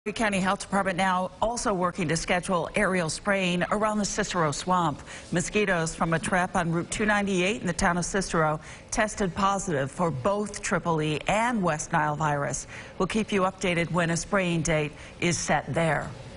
The County Health Department now also working to schedule aerial spraying around the Cicero Swamp. Mosquitoes from a trap on Route 298 in the town of Cicero tested positive for both Triple E and West Nile virus. We'll keep you updated when a spraying date is set there.